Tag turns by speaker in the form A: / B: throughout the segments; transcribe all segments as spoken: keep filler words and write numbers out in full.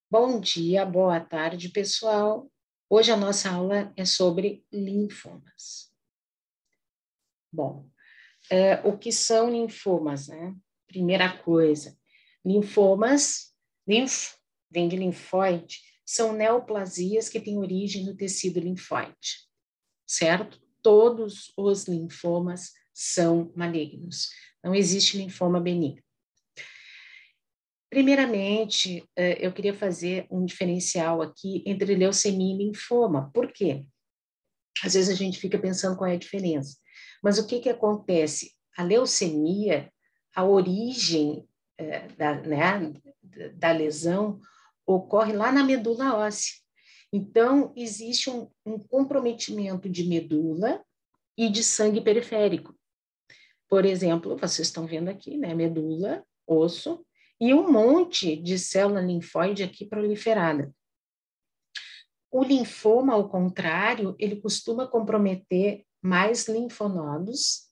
A: Bom dia, boa tarde, pessoal. Hoje a nossa aula é sobre linfomas. Bom, é, o que são linfomas, né? Primeira coisa, linfomas, linfo, vem de linfóide, são neoplasias que têm origem no tecido linfóide, certo? Todos os linfomas são malignos. Não existe linfoma benigno. Primeiramente, eu queria fazer um diferencial aqui entre leucemia e linfoma. Por quê? Às vezes a gente fica pensando qual é a diferença. Mas o que que acontece? A leucemia, a origem da, né, da lesão ocorre lá na medula óssea. Então, existe um, um comprometimento de medula e de sangue periférico. Por exemplo, vocês estão vendo aqui, né? Medula, osso, e um monte de célula linfóide aqui proliferada. O linfoma, ao contrário, ele costuma comprometer mais linfonodos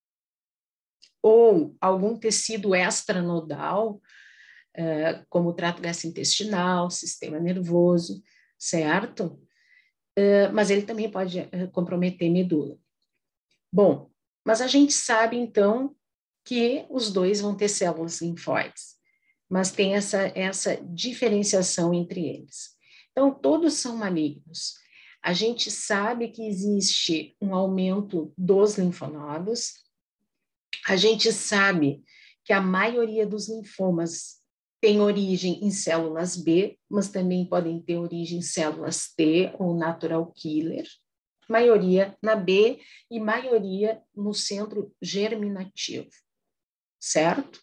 A: ou algum tecido extranodal, como o trato gastrointestinal, sistema nervoso, certo? Mas ele também pode comprometer medula. Bom, mas a gente sabe, então, que os dois vão ter células linfóides, mas tem essa, essa diferenciação entre eles. Então, todos são malignos. A gente sabe que existe um aumento dos linfonodos, a gente sabe que a maioria dos linfomas tem origem em células B, mas também podem ter origem em células T ou natural killer, maioria na B e maioria no centro germinativo, certo?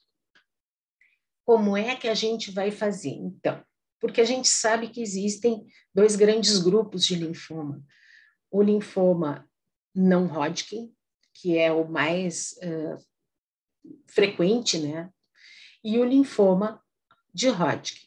A: Como é que a gente vai fazer, então? Porque a gente sabe que existem dois grandes grupos de linfoma. O linfoma não Hodgkin, que é o mais uh, frequente, né? E o linfoma de Hodgkin,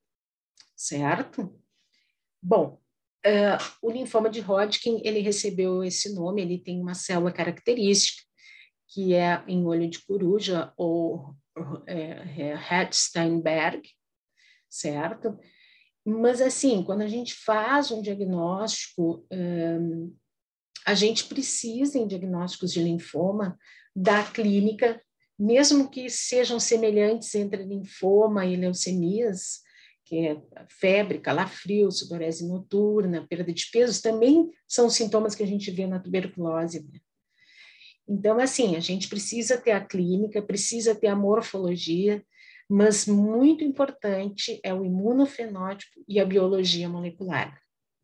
A: certo? Bom, uh, o linfoma de Hodgkin, ele recebeu esse nome, ele tem uma célula característica, que é em olho de coruja, ou é, é Hertz-Steinberg, certo? Mas, assim, quando a gente faz um diagnóstico, um, a gente precisa, em diagnósticos de linfoma, da clínica, mesmo que sejam semelhantes entre linfoma e leucemias, que é febre, calafrio, sudorese noturna, perda de peso, também são sintomas que a gente vê na tuberculose, né? Então, assim, a gente precisa ter a clínica, precisa ter a morfologia, mas muito importante é o imunofenótipo e a biologia molecular,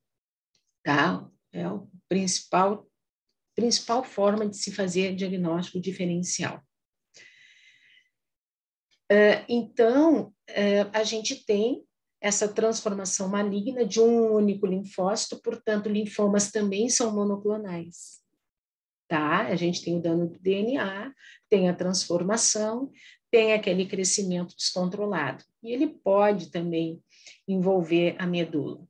A: tá? É a principal, principal forma de se fazer diagnóstico diferencial. Uh, então, uh, a gente tem essa transformação maligna de um único linfócito, portanto, linfomas também são monoclonais. Tá? A gente tem o dano do D N A, tem a transformação, tem aquele crescimento descontrolado. E ele pode também envolver a medula.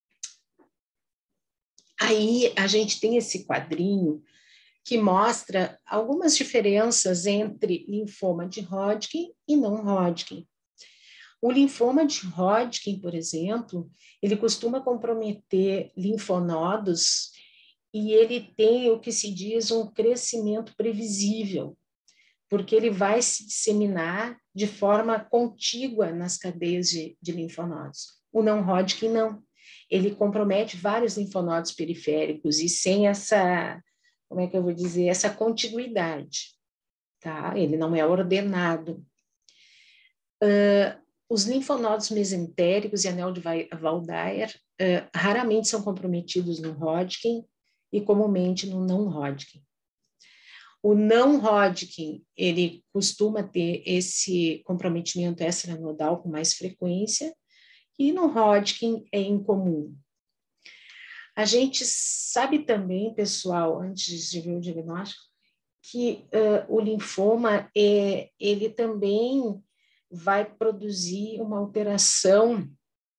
A: Aí a gente tem esse quadrinho que mostra algumas diferenças entre linfoma de Hodgkin e não Hodgkin. O linfoma de Hodgkin, por exemplo, ele costuma comprometer linfonodos e ele tem o que se diz um crescimento previsível, porque ele vai se disseminar de forma contígua nas cadeias de, de linfonodos. O não Hodgkin não. Ele compromete vários linfonodos periféricos e sem essa, como é que eu vou dizer, essa contiguidade, tá? Ele não é ordenado. Uh, os linfonodos mesentéricos e anel de Waldeyer uh, raramente são comprometidos no Hodgkin e comumente no não Hodgkin. O não Hodgkin, ele costuma ter esse comprometimento extranodal com mais frequência, e no Hodgkin é incomum. A gente sabe também, pessoal, antes de ver o diagnóstico, que uh, o linfoma, é, ele também vai produzir uma alteração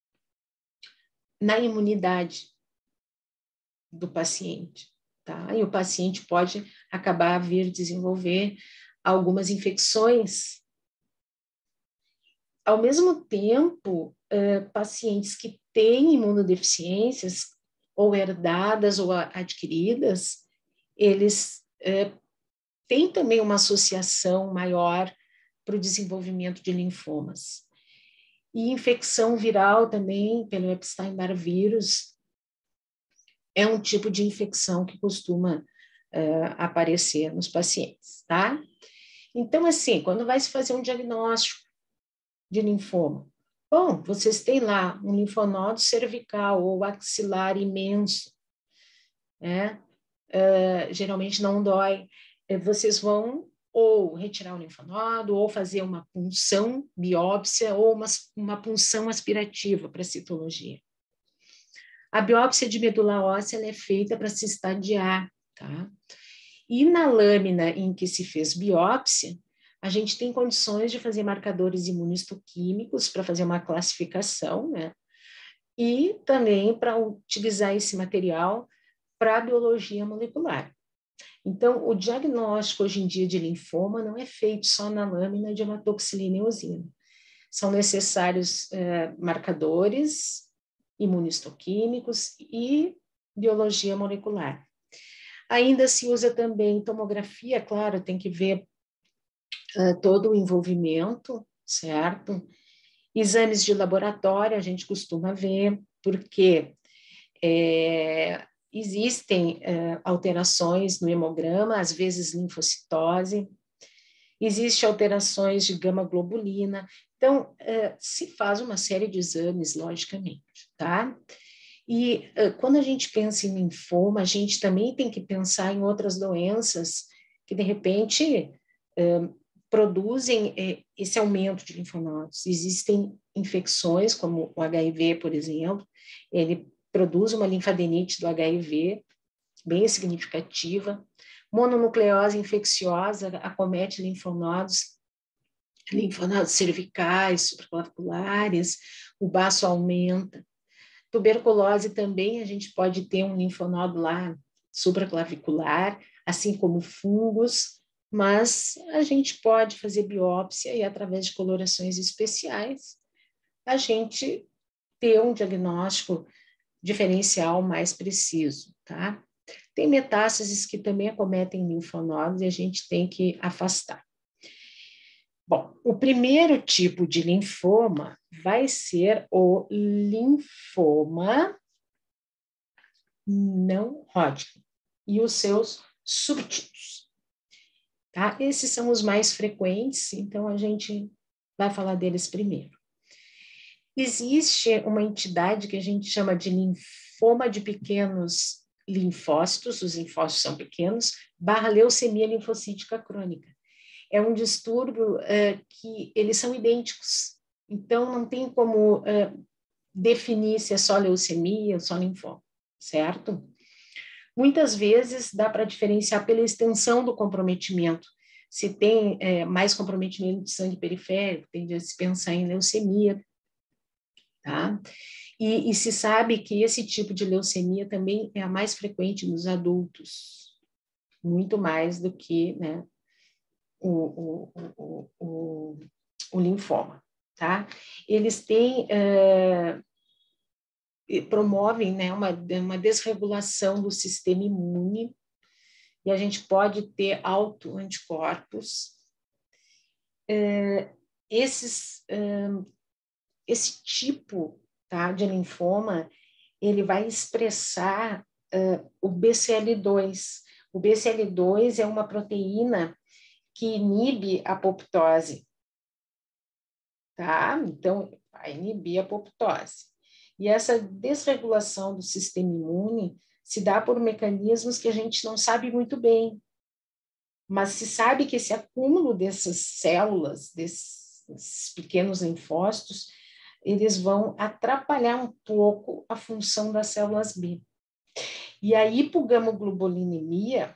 A: na imunidade do paciente, tá? E o paciente pode acabar vir desenvolver algumas infecções ao mesmo tempo, uh, pacientes que têm imunodeficiências, ou herdadas ou adquiridas, eles uh, têm também uma associação maior para o desenvolvimento de linfomas. E infecção viral também, pelo Epstein-Barr vírus, é um tipo de infecção que costuma uh, aparecer nos pacientes, tá? Então, assim, quando vai se fazer um diagnóstico de linfoma, bom, vocês têm lá um linfonodo cervical ou axilar imenso, né? Uh, geralmente não dói. Vocês vão ou retirar o linfonodo, ou fazer uma punção, biópsia, ou uma, uma punção aspirativa para citologia. A biópsia de medula óssea ela é feita para se estadiar, tá? E na lâmina em que se fez biópsia, a gente tem condições de fazer marcadores imunohistoquímicos para fazer uma classificação, né? E também para utilizar esse material para a biologia molecular. Então, o diagnóstico hoje em dia de linfoma não é feito só na lâmina de hematoxilina e eosina. São necessários eh, marcadores imunohistoquímicos e biologia molecular. Ainda se usa também tomografia, claro, tem que ver uh, todo o envolvimento, certo? Exames de laboratório a gente costuma ver, porque é, existem uh, alterações no hemograma, às vezes linfocitose, existem alterações de gama-globulina, então uh, se faz uma série de exames, logicamente, tá? E uh, quando a gente pensa em linfoma, a gente também tem que pensar em outras doenças que, de repente, uh, produzem uh, esse aumento de linfonodos. Existem infecções, como o H I V, por exemplo, ele produz uma linfadenite do H I V, bem significativa. Mononucleose infecciosa acomete linfonodos, linfonodos cervicais, supraclaviculares, o baço aumenta. Tuberculose também, a gente pode ter um linfonodo lá supraclavicular, assim como fungos, mas a gente pode fazer biópsia e, através de colorações especiais, a gente ter um diagnóstico diferencial mais preciso, tá? Tem metástases que também acometem linfonodos e a gente tem que afastar. Bom, o primeiro tipo de linfoma vai ser o linfoma não Hodgkin e os seus subtipos, tá? Esses são os mais frequentes, então a gente vai falar deles primeiro. Existe uma entidade que a gente chama de linfoma de pequenos linfócitos, os linfócitos são pequenos, barra leucemia linfocítica crônica. É um distúrbio uh, que eles são idênticos, então não tem como uh, definir se é só leucemia ou só linfoma, certo? Muitas vezes dá para diferenciar pela extensão do comprometimento. Se tem é, mais comprometimento de sangue periférico, tende a se pensar em leucemia, tá? E, e se sabe que esse tipo de leucemia também é a mais frequente nos adultos, muito mais do que, né, o, o, o, o, o linfoma, tá? Eles têm, uh, promovem, né, uma, uma desregulação do sistema imune, e a gente pode ter autoanticorpos. Uh, esses, uh, esse tipo, tá, de linfoma, ele vai expressar uh, o B C L dois. O B C L dois é uma proteína que inibe a apoptose, tá? Então, vai inibir a apoptose. E essa desregulação do sistema imune se dá por mecanismos que a gente não sabe muito bem, mas se sabe que esse acúmulo dessas células, desses pequenos linfócitos, eles vão atrapalhar um pouco a função das células B. E a hipogamoglobulinemia,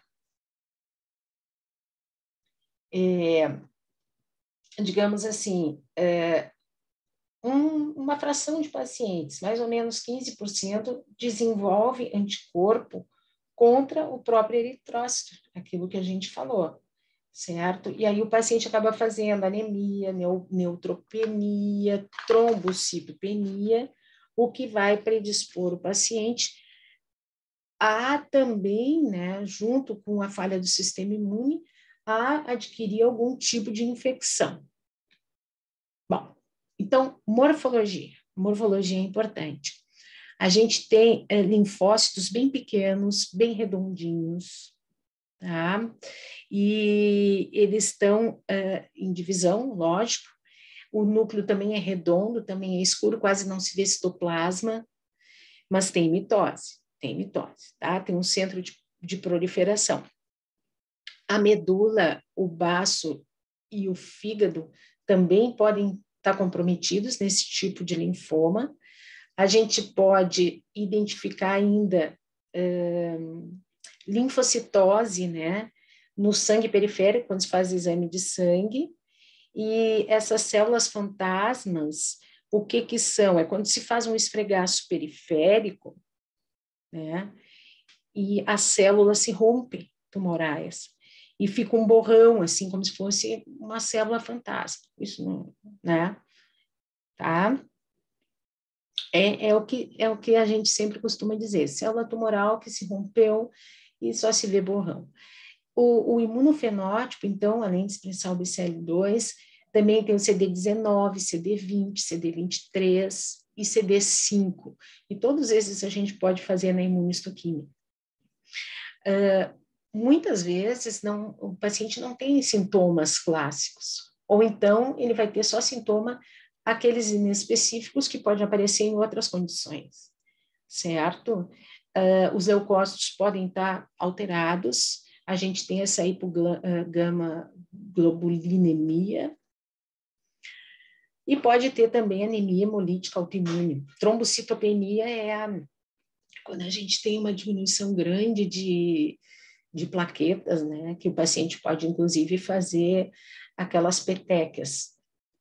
A: é, digamos assim, é, um, uma fração de pacientes, mais ou menos quinze por cento, desenvolve anticorpo contra o próprio eritrócito, aquilo que a gente falou, certo? E aí o paciente acaba fazendo anemia, neutropenia, trombocitopenia, o que vai predispor o paciente a também, né, junto com a falha do sistema imune, a adquirir algum tipo de infecção. Bom, então, morfologia. Morfologia é importante. A gente tem é, linfócitos bem pequenos, bem redondinhos, tá? E eles estão é, em divisão, lógico. O núcleo também é redondo, também é escuro, quase não se vê citoplasma, mas tem mitose, tem mitose, tá? Tem um centro de, de proliferação. A medula, o baço e o fígado também podem estar comprometidos nesse tipo de linfoma. A gente pode identificar ainda hum, linfocitose, né, no sangue periférico, quando se faz exame de sangue, e essas células fantasmas, o que que são? É quando se faz um esfregaço periférico, né, e as células se rompem tumorais, e fica um borrão, assim, como se fosse uma célula fantasma. Isso não, né? Tá? É, é, o que, é o que a gente sempre costuma dizer, célula tumoral que se rompeu e só se vê borrão. O, o imunofenótipo, então, além de expressar o B C L dois, também tem o C D dezenove, C D vinte, C D vinte e três e C D cinco. E todos esses a gente pode fazer na imunistoquímica. Uh, muitas vezes não, o paciente não tem sintomas clássicos, ou então ele vai ter só sintoma aqueles inespecíficos que podem aparecer em outras condições, certo? Uh, os leucócitos podem estar alterados, a gente tem essa hipogama globulinemia, e pode ter também anemia hemolítica autoimune. Trombocitopenia é a, quando a gente tem uma diminuição grande de, de plaquetas, né, que o paciente pode, inclusive, fazer aquelas petecas.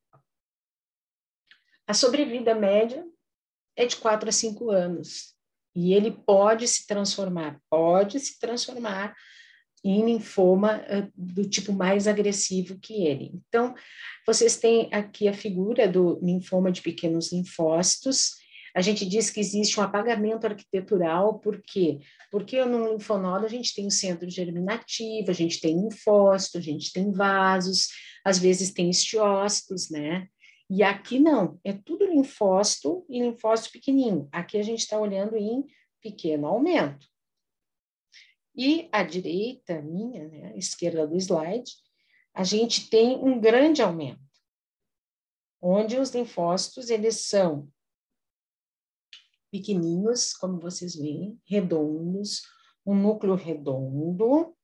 A: A sobrevida média é de quatro a cinco anos, e ele pode se transformar, pode se transformar em linfoma uh, do tipo mais agressivo que ele. Então, vocês têm aqui a figura do linfoma de pequenos linfócitos. A gente diz que existe um apagamento arquitetural, por quê? Porque no linfonodo a gente tem o centro germinativo, a gente tem linfócito, a gente tem vasos, às vezes tem estiócitos, né? E aqui não, é tudo linfócito e linfócito pequenininho. Aqui a gente está olhando em pequeno aumento. E à direita, minha, né, à esquerda do slide, a gente tem um grande aumento, onde os linfócitos, eles são pequenininhos, como vocês veem, redondos, um núcleo redondo,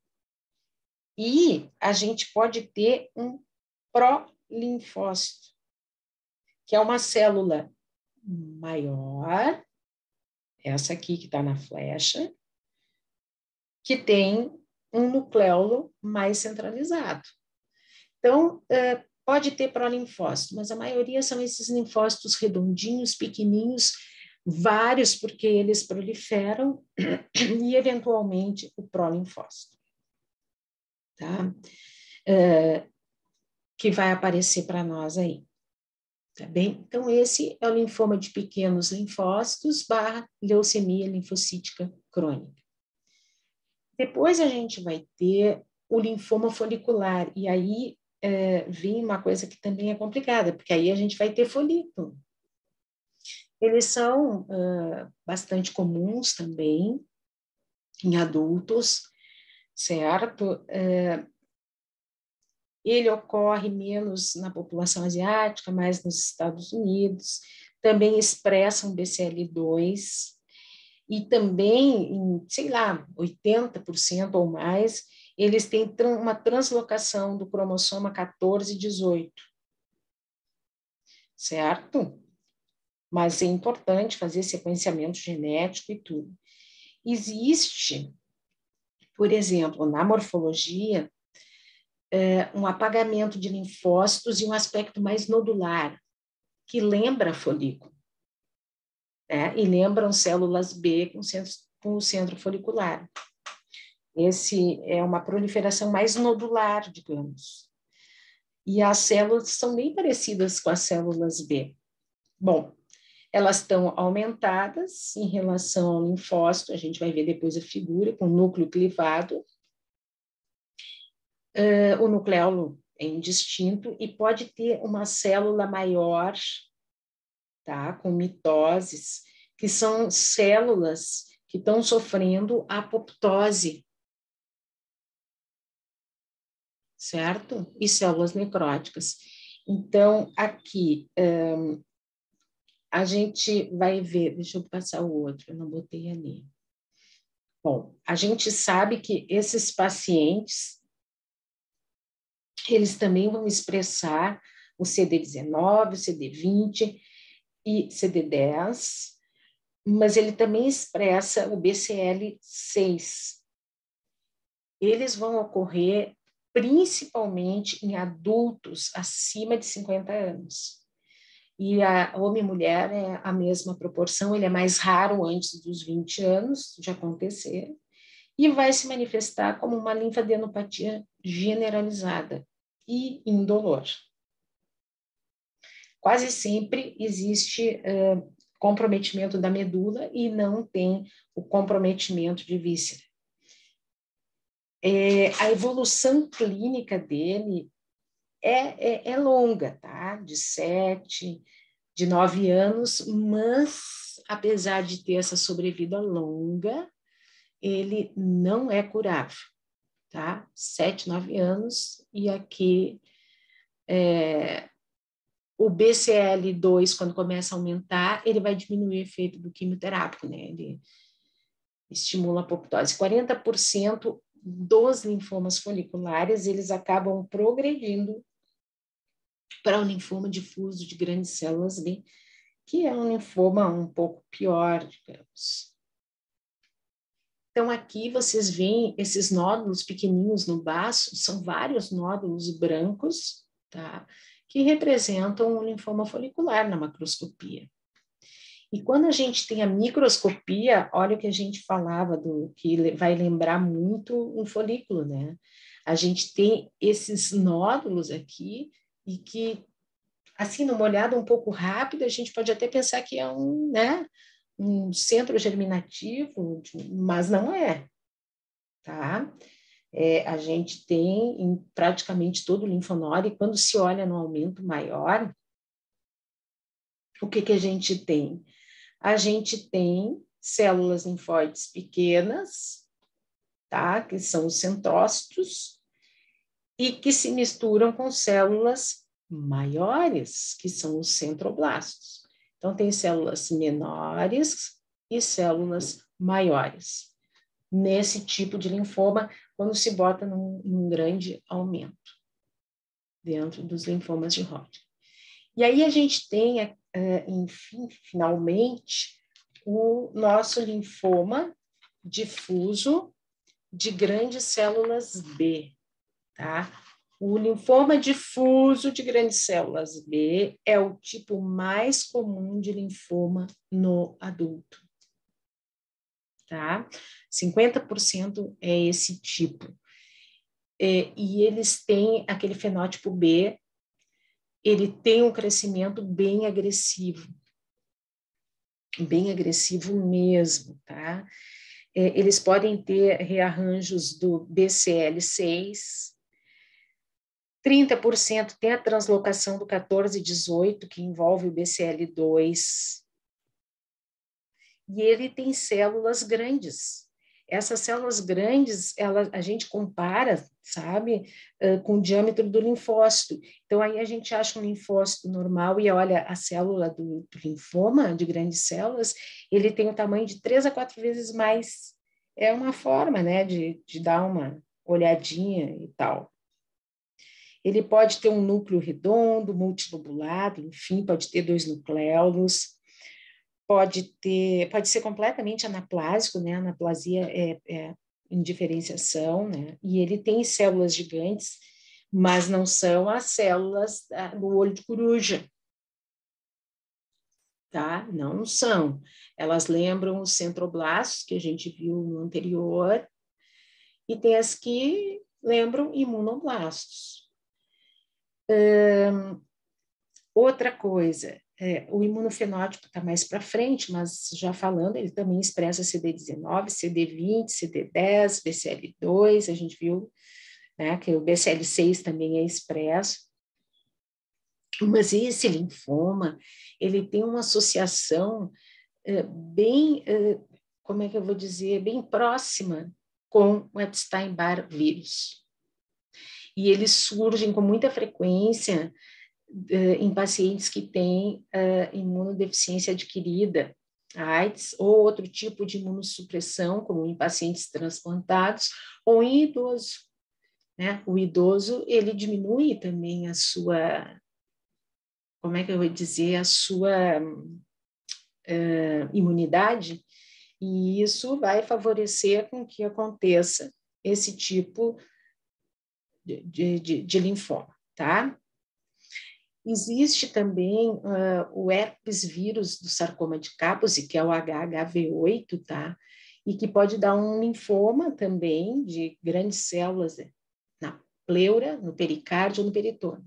A: e a gente pode ter um prolinfócito, que é uma célula maior, essa aqui que está na flecha, que tem um nucleolo mais centralizado. Então, pode ter prolinfócito, mas a maioria são esses linfócitos redondinhos, pequenininhos, vários, porque eles proliferam, e, eventualmente, o prolinfócito, tá? É, que vai aparecer para nós aí, tá bem? Então, esse é o linfoma de pequenos linfócitos barra leucemia linfocítica crônica. Depois a gente vai ter o linfoma folicular, e aí é, vem uma coisa que também é complicada, porque aí a gente vai ter folículo. Eles são uh, bastante comuns também em adultos, certo? Uh, ele ocorre menos na população asiática, mais nos Estados Unidos, também expressam B C L dois, e também, em, sei lá, oitenta por cento ou mais, eles têm uma translocação do cromossoma quatorze e dezoito, certo? Mas é importante fazer sequenciamento genético e tudo. Existe, por exemplo, na morfologia, é, um apagamento de linfócitos e um aspecto mais nodular, que lembra folículo, né? E lembram células B com, centro, com o centro folicular. Esse é uma proliferação mais nodular, digamos. E as células são bem parecidas com as células B. Bom, elas estão aumentadas em relação ao linfócito, a gente vai ver depois a figura, com o núcleo clivado. Uh, o nucleolo é indistinto e pode ter uma célula maior, tá, com mitoses, que são células que estão sofrendo apoptose, certo? E células necróticas. Então, aqui, um, a gente vai ver, deixa eu passar o outro, eu não botei ali. Bom, a gente sabe que esses pacientes, eles também vão expressar o C D dezenove, o C D vinte e C D dez, mas ele também expressa o B C L seis. Eles vão ocorrer principalmente em adultos acima de cinquenta anos. E a homem e mulher é a mesma proporção, ele é mais raro antes dos vinte anos de acontecer, e vai se manifestar como uma linfadenopatia generalizada e indolor. Quase sempre existe uh, comprometimento da medula e não tem o comprometimento de víscera. É, a evolução clínica dele é, é, é longa, tá? De sete, de nove anos, mas apesar de ter essa sobrevida longa, ele não é curável, tá? Sete, nove anos, e aqui é, o B C L dois, quando começa a aumentar, ele vai diminuir o efeito do quimioterápico, né? Ele estimula a apoptose. quarenta por cento dos linfomas foliculares, eles acabam progredindo para o linfoma difuso de grandes células B, que é um linfoma um pouco pior, digamos. Então, aqui vocês veem esses nódulos pequenininhos no baço, são vários nódulos brancos, tá? Que representam o linfoma folicular na macroscopia. E quando a gente tem a microscopia, olha o que a gente falava, do que vai lembrar muito um folículo, né? A gente tem esses nódulos aqui e que, assim, numa olhada um pouco rápida, a gente pode até pensar que é um, né, um centro germinativo, mas não é, tá? É, a gente tem em praticamente todo o linfonode, e quando se olha no aumento maior, o que que a gente tem? A gente tem células linfóides pequenas, tá? Que são os centrócitos, e que se misturam com células maiores, que são os centroblastos. Então, tem células menores e células maiores, nesse tipo de linfoma, quando se bota num, num grande aumento dentro dos linfomas de Hodgkin. E aí a gente tem, enfim, finalmente, o nosso linfoma difuso de grandes células B, tá? O linfoma difuso de grandes células B é o tipo mais comum de linfoma no adulto, tá? cinquenta por cento é esse tipo. É, e eles têm aquele fenótipo B, ele tem um crescimento bem agressivo, bem agressivo mesmo, tá? É, eles podem ter rearranjos do B C L seis, trinta por cento tem a translocação do quatorze e dezoito, que envolve o B C L dois, e ele tem células grandes. Essas células grandes, ela, a gente compara, sabe, uh, com o diâmetro do linfócito. Então, aí a gente acha um linfócito normal e olha a célula do, do linfoma, de grandes células, ele tem o tamanho de três a quatro vezes mais. É uma forma, né, de, de dar uma olhadinha e tal. Ele pode ter um núcleo redondo, multilobulado, enfim, pode ter dois nucléolos. Pode ter, pode ser completamente anaplásico, né? Anaplasia é, é indiferenciação, né? E ele tem células gigantes, mas não são as células do olho de coruja, tá? Não são. Elas lembram os centroblastos que a gente viu no anterior, e tem as que lembram imunoblastos. Hum, outra coisa, é, o imunofenótipo está mais para frente, mas já falando, ele também expressa C D dezenove, C D vinte, C D dez, B C L dois, a gente viu, né, que o B C L seis também é expresso. Mas esse linfoma, ele tem uma associação é, bem, é, como é que eu vou dizer, bem próxima com o Epstein-Barr vírus. E eles surgem com muita frequência é, em pacientes que têm é, imunodeficiência adquirida, AIDS, ou outro tipo de imunossupressão, como em pacientes transplantados, ou em idoso. Né? O idoso, ele diminui também a sua... como é que eu vou dizer, a sua uh, imunidade, e isso vai favorecer com que aconteça esse tipo de, de, de, de linfoma, tá? Existe também uh, o herpes vírus do sarcoma de Kaposi, que é o H H V oito, tá? E que pode dar um linfoma também de grandes células na pleura, no pericárdio ou no peritônio.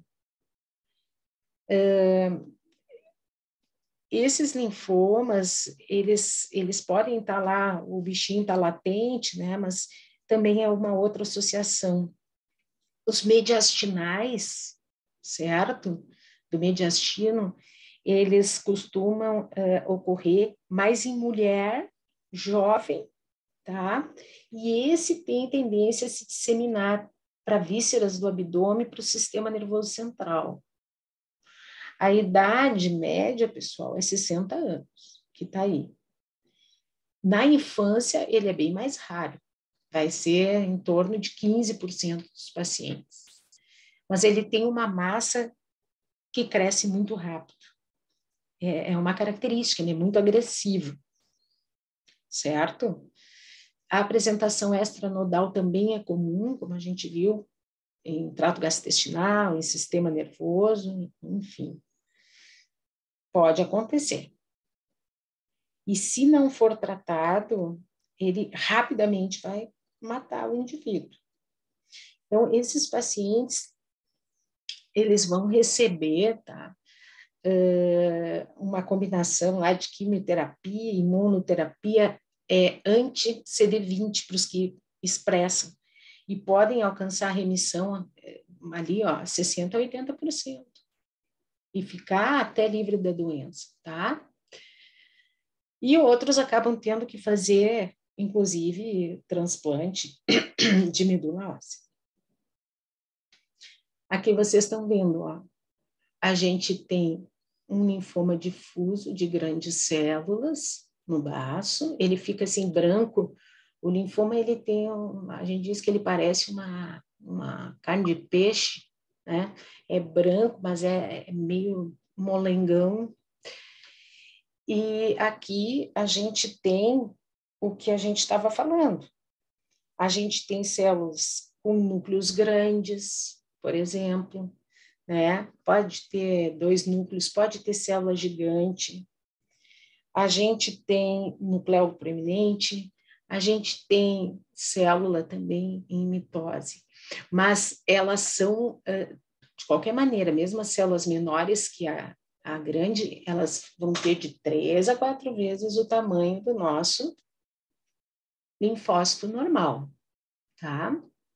A: Uh, Esses linfomas, eles, eles podem estar lá, o bichinho está latente, né? Mas também é uma outra associação. Os mediastinais, certo? Do mediastino, eles costumam uh, ocorrer mais em mulher jovem, tá? E esse tem tendência a se disseminar para vísceras do abdômen, para o sistema nervoso central. A idade média, pessoal, é sessenta anos, que está aí. Na infância, ele é bem mais raro, vai ser em torno de quinze por cento dos pacientes. Mas ele tem uma massa que cresce muito rápido. É, é uma característica, ele é muito agressivo, certo? A apresentação extranodal também é comum, como a gente viu, em trato gastrointestinal, em sistema nervoso, enfim. Pode acontecer. E se não for tratado, ele rapidamente vai matar o indivíduo. Então, esses pacientes, eles vão receber, tá, uma combinação lá de quimioterapia, imunoterapia, é, anti-C D vinte para os que expressam, e podem alcançar remissão ali, ó, sessenta por cento a oitenta por cento, e ficar até livre da doença, tá? E outros acabam tendo que fazer, inclusive, transplante de medula óssea. Aqui vocês estão vendo, ó, a gente tem um linfoma difuso de grandes células no baço, ele fica assim branco, o linfoma ele tem, um, a gente diz que ele parece uma, uma carne de peixe, né? É branco, mas é, é meio molengão. E aqui a gente tem o que a gente estava falando. A gente tem células com núcleos grandes, por exemplo, né? Pode ter dois núcleos, pode ter célula gigante. A gente tem núcleo proeminente, a gente tem célula também em mitose, mas elas são, de qualquer maneira, mesmo as células menores que a A grande, elas vão ter de três a quatro vezes o tamanho do nosso linfócito normal, tá?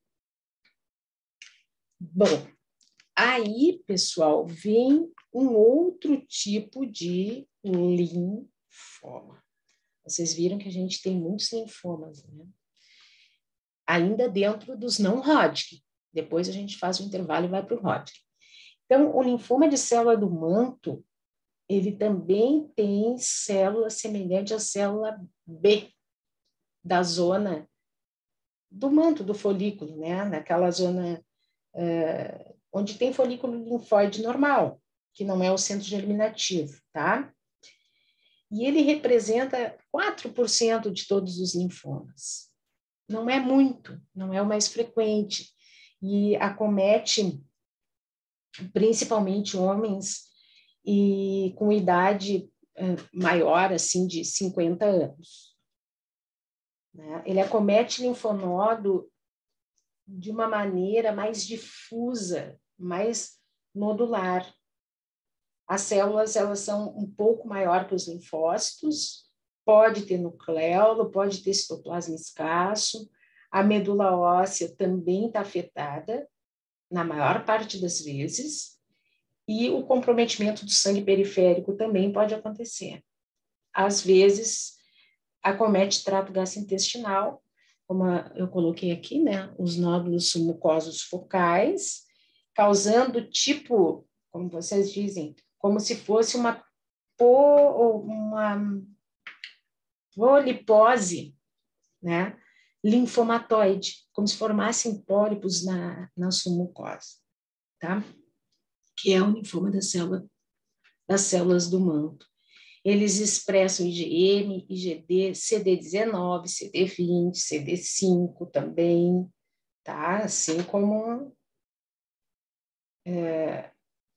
A: Bom, aí, pessoal, vem um outro tipo de linfoma. Vocês viram que a gente tem muitos linfomas, né? Ainda dentro dos não Hodgkin. Depois a gente faz o intervalo e vai para o Hodgkin. Então, o linfoma de célula do manto, ele também tem célula semelhante à célula B, da zona do manto do folículo, né? Naquela zona uh, onde tem folículo linfóide normal, que não é o centro germinativo, tá? E ele representa quatro por cento de todos os linfomas. Não é muito, não é o mais frequente, e acomete principalmente homens e com idade uh, maior, assim, de cinquenta anos. Né? Ele acomete linfonodo de uma maneira mais difusa, mais nodular. As células, elas são um pouco maior que os linfócitos, pode ter nucleolo, pode ter citoplasma escasso, a medula óssea também está afetada, na maior parte das vezes, e o comprometimento do sangue periférico também pode acontecer. Às vezes, acomete trato gastrointestinal, como eu coloquei aqui, né, os nódulos mucosos focais, causando tipo, como vocês dizem, como se fosse uma, uma polipose, né, linfomatoide, como se formassem pólipos na, na sua mucosa, tá? Que é o linfoma da célula, das células do manto. Eles expressam I G M, I G D, C D dezenove, C D vinte, C D cinco também, tá? Assim como é,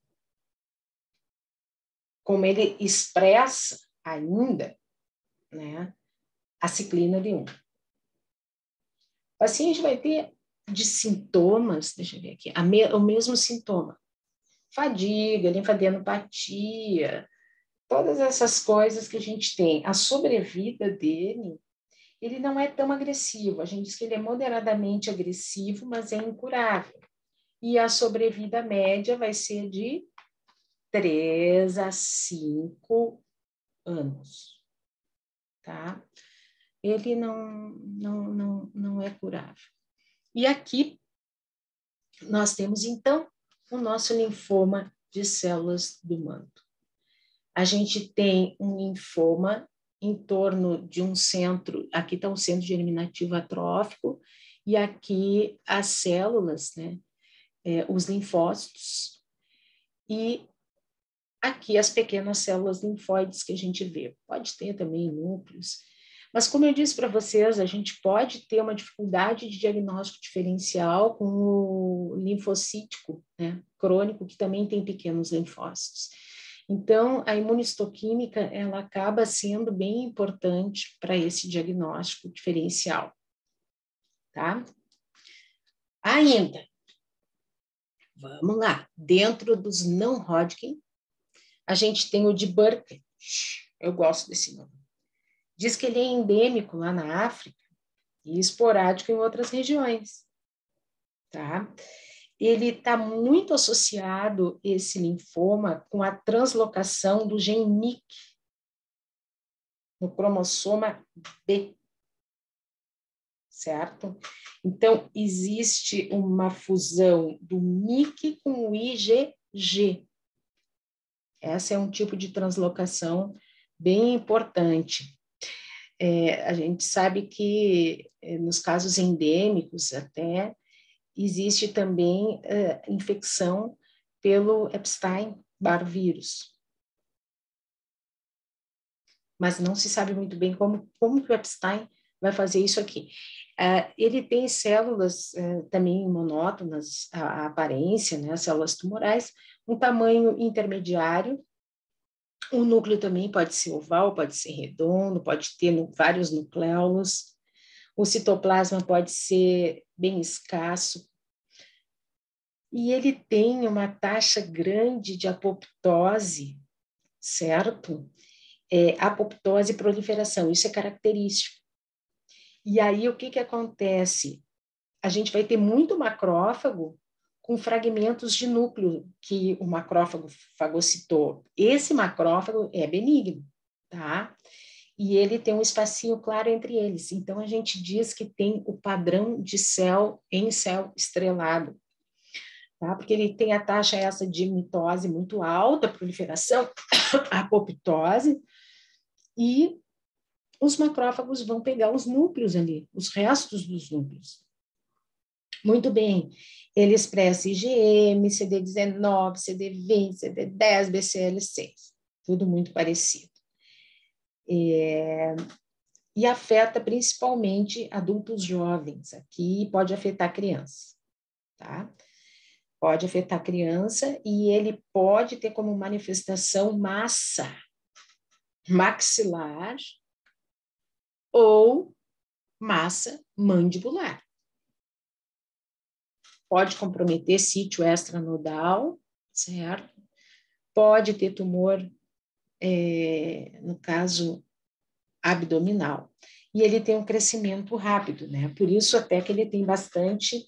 A: como ele expressa ainda, né, a ciclina D um. Assim, a gente vai ter de sintomas, deixa eu ver aqui, a me, o mesmo sintoma. Fadiga, linfadenopatia, todas essas coisas que a gente tem. A sobrevida dele, ele não é tão agressivo. A gente diz que ele é moderadamente agressivo, mas é incurável. E a sobrevida média vai ser de três a cinco anos, tá? Ele não, não, não, não é curável. E aqui nós temos, então, o nosso linfoma de células do manto. A gente tem um linfoma em torno de um centro, aqui está um centro germinativo atrófico, e aqui as células, né, é, os linfócitos, e aqui as pequenas células linfóides que a gente vê. Pode ter também núcleos, mas como eu disse para vocês, a gente pode ter uma dificuldade de diagnóstico diferencial com o linfocítico, né, crônico, que também tem pequenos linfócitos. Então, a imunistoquímica, ela acaba sendo bem importante para esse diagnóstico diferencial, tá? Ainda, vamos lá, dentro dos não Hodgkin, a gente tem o de Burkitt, eu gosto desse nome. Diz que ele é endêmico lá na África e esporádico em outras regiões, tá? Ele está muito associado, esse linfoma, com a translocação do gene M Y C no cromossoma B, certo? Então, existe uma fusão do M Y C com o I G G. Essa é um tipo de translocação bem importante. É, a gente sabe que, é, nos casos endêmicos até, existe também é, infecção pelo Epstein-Barr vírus. Mas não se sabe muito bem como, como que o Epstein vai fazer isso aqui. Uh, ele tem células uh, também monótonas, a, a aparência, né, células tumorais, um tamanho intermediário. O núcleo também pode ser oval, pode ser redondo, pode ter no, vários nucleolos. O citoplasma pode ser bem escasso. E ele tem uma taxa grande de apoptose, certo? É, apoptose e proliferação, isso é característico. E aí, o que que acontece? A gente vai ter muito macrófago com fragmentos de núcleo que o macrófago fagocitou. Esse macrófago é benigno, tá? E ele tem um espacinho claro entre eles. Então, a gente diz que tem o padrão de céu em céu estrelado, tá? Porque ele tem a taxa essa de mitose muito alta, proliferação, apoptose, e os macrófagos vão pegar os núcleos ali, os restos dos núcleos. Muito bem, ele expressa I G M, C D dezenove, C D vinte, C D dez, B C L seis, tudo muito parecido. É, e afeta principalmente adultos jovens, aqui pode afetar criança, tá? Pode afetar criança e ele pode ter como manifestação massa maxilar ou massa mandibular. pode comprometer sítio extranodal, certo? Pode ter tumor, é, no caso, abdominal. E ele tem um crescimento rápido, né? Por isso até que ele tem bastante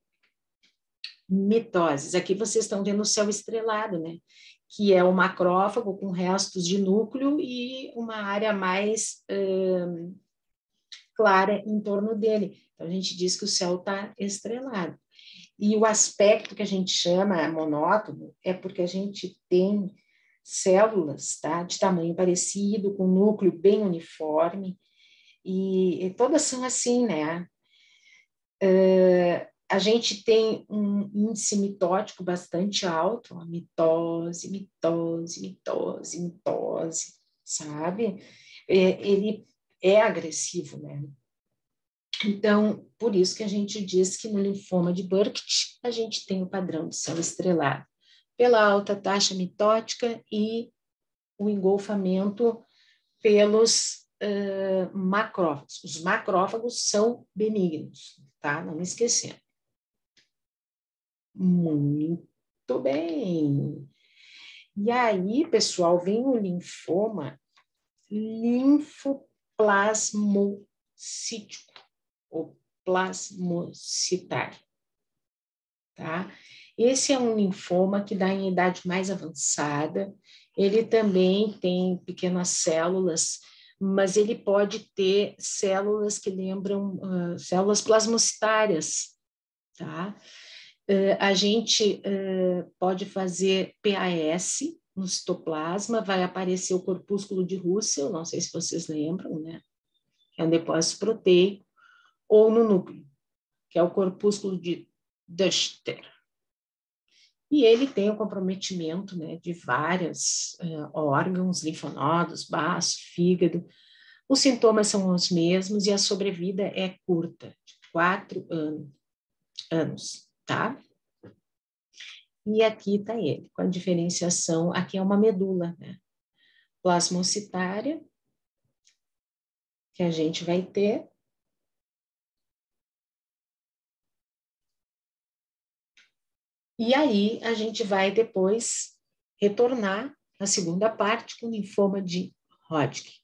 A: mitoses. Aqui vocês estão vendo o céu estrelado, né? Que é o macrófago com restos de núcleo e uma área mais hum, clara em torno dele. Então, a gente diz que o céu está estrelado. E o aspecto que a gente chama monótono é porque a gente tem células, tá, de tamanho parecido, com núcleo bem uniforme, e, e todas são assim, né? Uh, a gente tem um índice mitótico bastante alto, ó, mitose, mitose, mitose, mitose, sabe? É, ele é agressivo, né? Então, por isso que a gente diz que no linfoma de Burkitt, a gente tem o padrão de céu estrelado, pela alta taxa mitótica e o engolfamento pelos uh, macrófagos. Os macrófagos são benignos, tá? Não me esquecendo. Muito bem. E aí, pessoal, vem o linfoma linfoplasmocítico, ou plasmocitário, tá? Esse é um linfoma que dá em idade mais avançada, ele também tem pequenas células, mas ele pode ter células que lembram uh, células plasmocitárias, tá? Uh, a gente uh, pode fazer P A S no citoplasma, vai aparecer o corpúsculo de Russell, não sei se vocês lembram, né? É um depósito proteico, ou no núcleo, que é o corpúsculo de Duchter. E ele tem o comprometimento, né, de vários uh, órgãos, linfonodos, baço, fígado. Os sintomas são os mesmos e a sobrevida é curta, de quatro anos, anos, tá? E aqui está ele, com a diferenciação, aqui é uma medula, né? Plasmocitária, que a gente vai ter. E aí a gente vai depois retornar na segunda parte com linfoma de Hodgkin.